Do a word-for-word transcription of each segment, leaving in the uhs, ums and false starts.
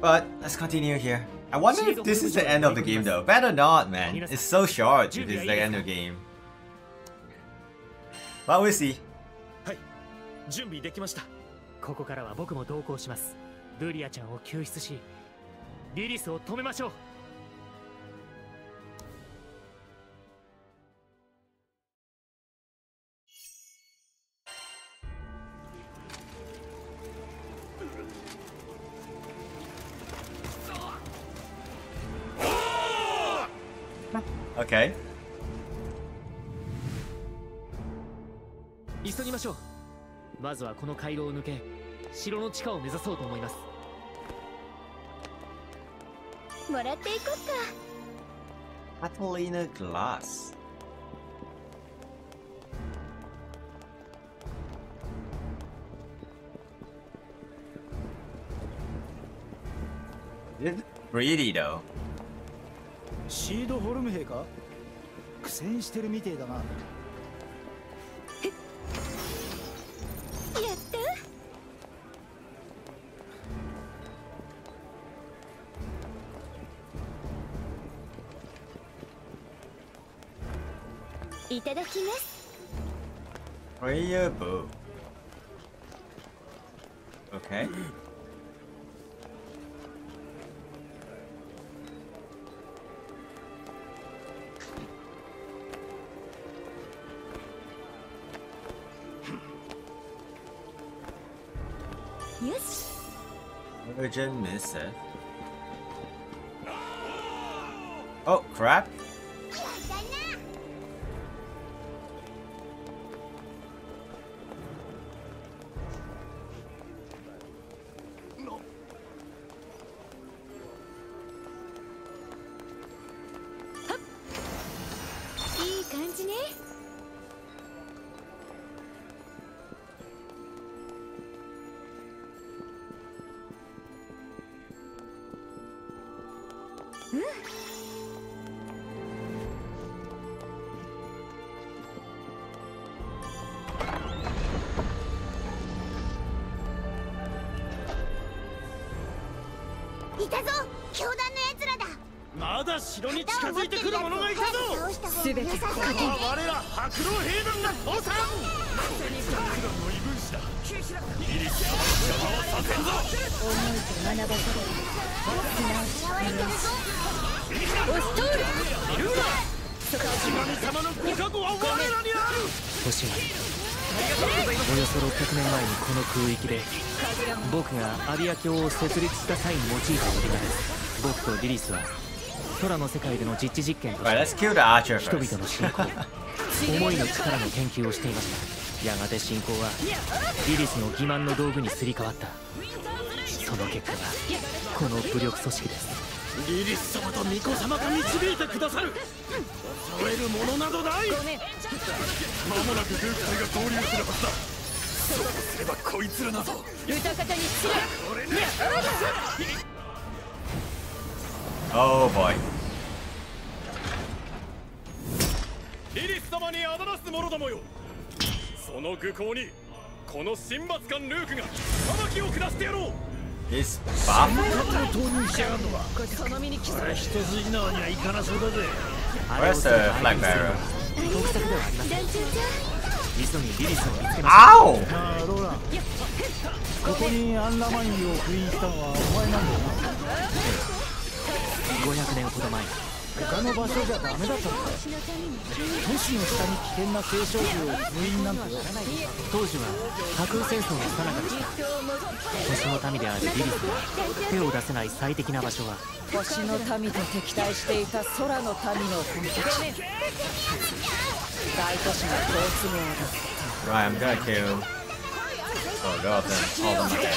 But let's continue here. I wonder if this is the end of the game though. Better not, man. It's so short if it's the end of the game. But we'll see. はい、準備できました。ここからは僕も同行します。ルリアちゃんを救出し、リリスを止めましょう。 Okay. 急ぎましょう。まずはこの回廊を抜け、城の地下を目指そうと思います。 もらっていこうか。Catalina Glass. It's pretty though. シードホルム兵か？苦戦してるみてえだな。やった。いただきます。 Prayer bow. Okay. Virgin Missive. Oh crap. いたぞ、教団の奴らだ。 まだ城に近づいてくる者がいたぞ。 すべてここ我ら白狼兵団が倒産。これが黒の異分子だ。イリス様の邪魔はさせんぞ。 思いと学ばせる。すなわちオストール。 いるな。神様のご加護は我らにある。星がおよそろっぴゃくねんまえにこの空域で僕がアビア教を設立した際に用いた呼び名です。僕とリリスは空の世界での実地実験として人々の信仰、思いの力の研究をしていました。やがて信仰はリリスの欺瞞の道具にすり替わった。その結果がこの武力組織です。リリス様と巫女様が導いてくださる。襲えるものなどない。間もなく軍隊が合流するはずだ。そうすればこいつらなど歌方にしろ。 Oh boy. リリス様にあだなす者どもよ。その愚行にこの神罰官ルークが裁きを下してやろう。 He's buff. 投入しやがんのか。これ一筋縄にはいかなそうだぜ。 Where's the flag bearer? 急ぎリリスを見つけました。 Ow! まあローラン、ここにアンラマインを封印したのはお前なんだよな。 ごひゃくねんほど前、 他の場所じゃダメだったのか。都市の下に危険な継承図を封印なんてよ。 当時は架空戦争の最中でした。星の民であるリリスが手を出せない最適な場所は星の民と敵対していた空の民の本拠地、大都市の好都合だった。 Right, I'm gonna kill. Oh, go up then. All of them.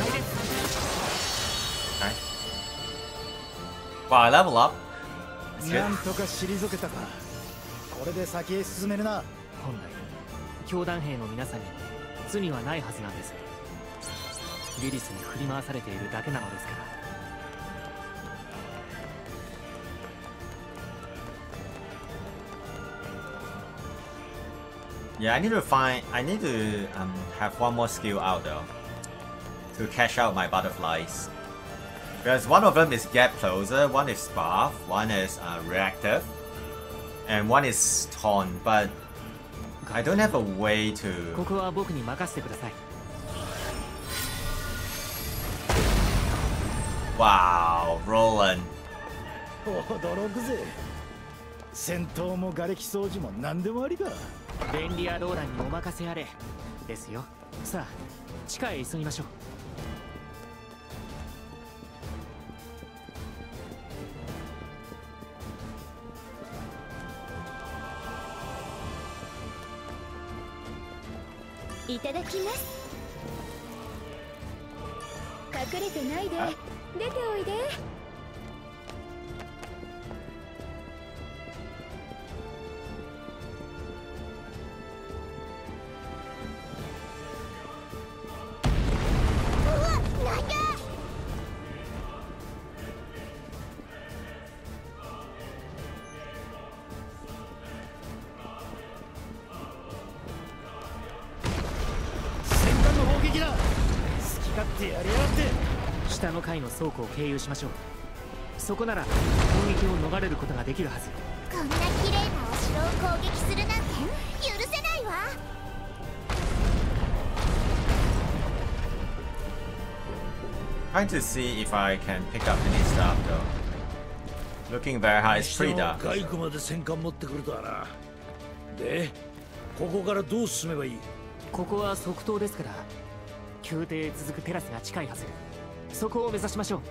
Okay. Wow, I level up. That's な good. んとか退けたか。これで先へ進めるな。 本来教団兵の皆さんに罪はないはずなんです。リリスに振り回されているだけなのですから。 Yeah, I need to find. I need to um, have one more skill out though to cash out my butterflies. Because one of them is Get Closer, one is Spark, one is uh, Reactive, and one is Taunt, but I don't have a way to... ここは僕に任せてください。 Wow, Roland. 驚くぜ。戦闘も瓦礫掃除も何でもありだ。 便利屋ローランにお任せあれですよ。さあ地下へ急ぎましょう。 いただきます。隠れてないで、出ておいで。うわ、なんだ。 戦艦の砲撃だ。好き勝手やりやがって。 下の階の倉庫を経由しましょう。そこなら攻撃を逃れることができるはず。 こんな綺麗なお城を攻撃するなんて許せないわ。 Trying to see if I can pick up any stuff though. Looking very high, it's pretty dark. 外区まで戦艦持ってくるとはな。で、ここからどう進めばいい？ ここは側頭ですから、宮廷へ続くテラスが近いはず。そこを目指しましょう。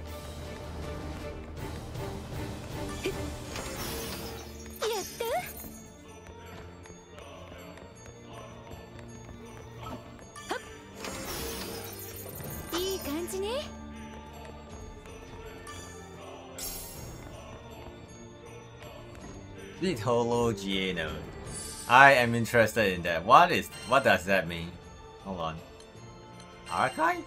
やったいい感じね。 Little Giano. I am interested in that. What is what does that mean? Hold on. Archive?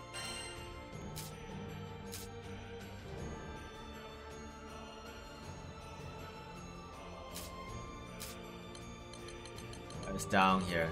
It's down here.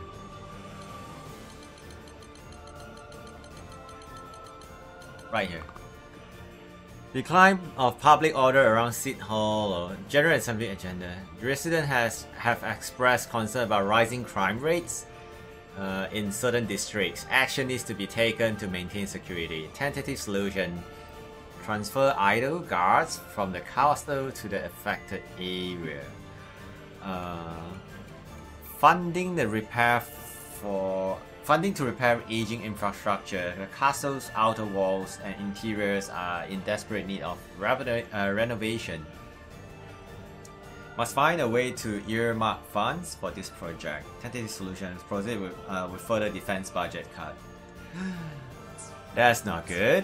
Right here. Decline of public order around Seat Hall or General Assembly agenda. The resident has have expressed concern about rising crime rates uh, in certain districts. Action needs to be taken to maintain security. Tentative solution: transfer idle guards from the castle to the affected area. Uh, funding the repair for funding to repair aging infrastructure. The castle's outer walls and interiors are in desperate need of uh, renovation. Must find a way to earmark funds for this project. Tentative solutions: proceed with, uh, with further defense budget cut. That's not good.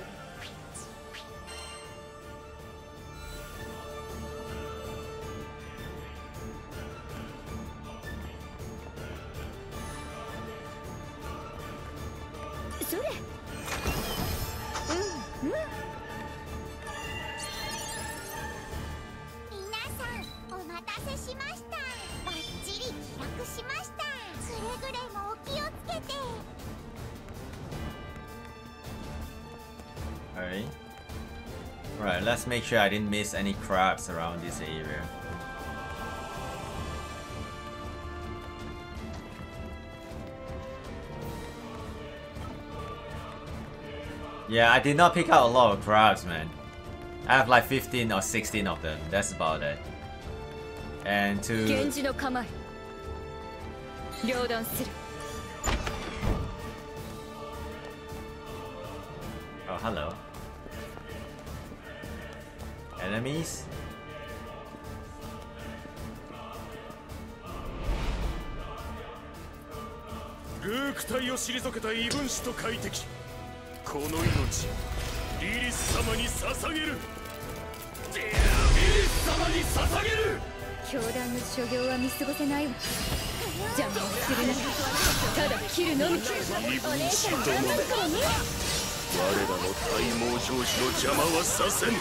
Alright. Alright, let's make sure I didn't miss any crabs around this area. Yeah, I did not pick out a lot of crabs, man. I have like fifteen or sixteen of them. That's about it. And to... Oh, hello. Enemies? ルーク隊を退けた異分子と快適。この命、リリス様に捧げる。リリス様に捧げる。 教団の所業は見過ごせないわ。邪魔をするな。ただ切るのみ。 異分子どもめ。我らの体毛上司の邪魔はさせん。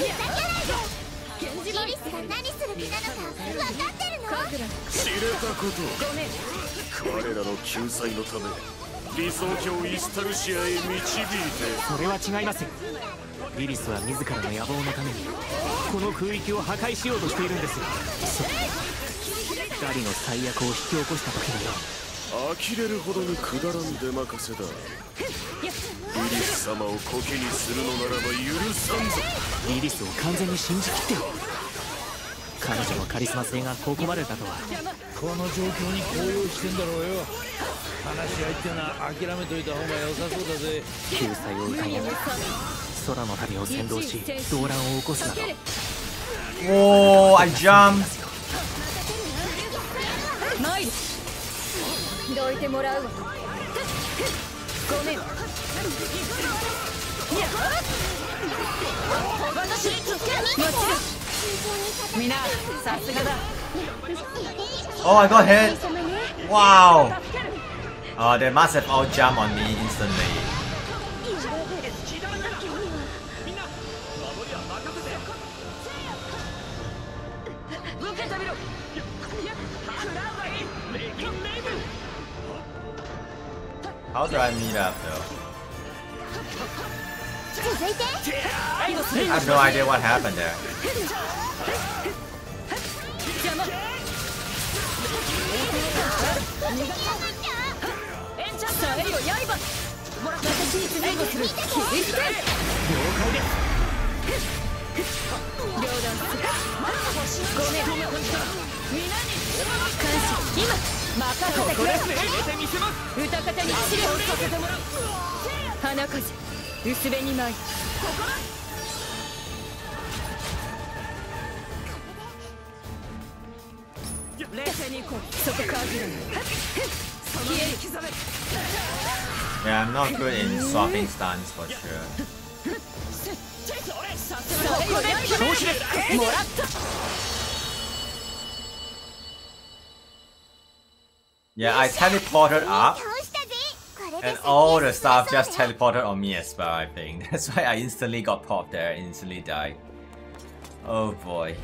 リリスが何する気なのか分かってるの？ 知れたこと。我らの救済のため理想郷イスタルシアへ導いて。 それは違いますよ。リリスは自らの野望のためにこの空域を破壊しようとしているんですよ。ガリの最悪を引き起こした時に呆れるほどにくだらん出任せだ。リリス様をコケにするのならば許さんぞ。 リリスを完全に信じきってよ。彼女のカリスマ性がここまでだとは。 この状況に高揚してんだろうよ。話し合いってのは諦めといた方が良さそうだぜ。 救済を疑い空の旅を先導し動乱を起こすなど。 Whoa, I jumped. どいてもらうわ。ごめん。みんなさすがだ。 Oh, I got hit. Wow. Oh, they must have all jumped on me instantly. How do I meet up though? I have no idea what happened there. Yeah, I'm not good in swapping stuns for sure. Yeah, I teleported up, and all the stuff just teleported on me as well, I think. That's why I instantly got popped there and instantly died. Oh boy.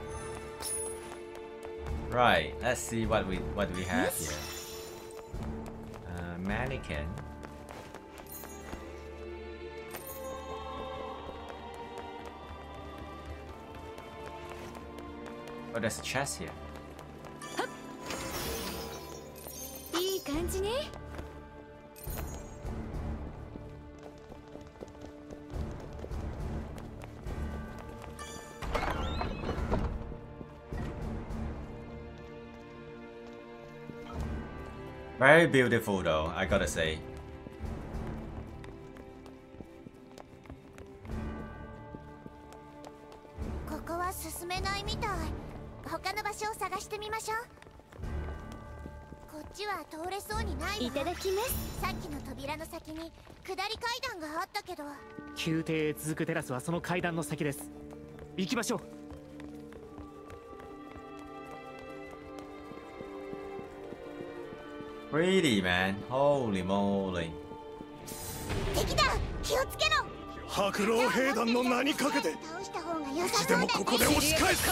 Right, let's see what we what we have here. Uh, mannequin. Oh, there's a chest here. いい感じね。 Very beautiful though, I gotta say. ここは進めないみたい。他の場所を探してみましょう。こっちは通れそうにないわ。いただきます。さっきの扉の先に下り階段があったけど。 宮廷へ続くテラスはその階段の先です。行きましょう。 Pretty man, holy moly. 敵だ、気をつけろ。 白老兵団の名にかけて、うちでもここで押し返すぞ。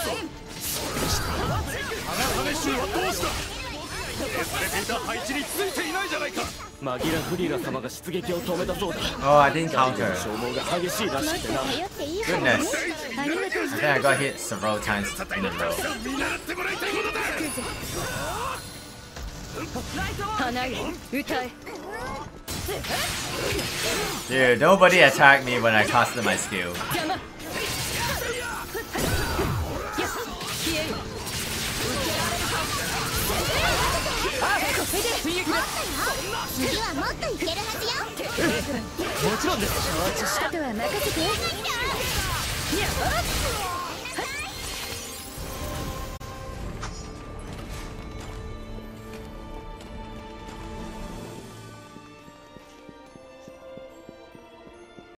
花種衆はどうした？削れていた配置についていないじゃないか。 マギラフリーラ様が出撃を止めたそうだ。 Oh, I didn't counter. 消耗が激しいらしくてな。 Goodness. I think I got hit several times in a row. Dude, nobody attacked me when I casted my skill.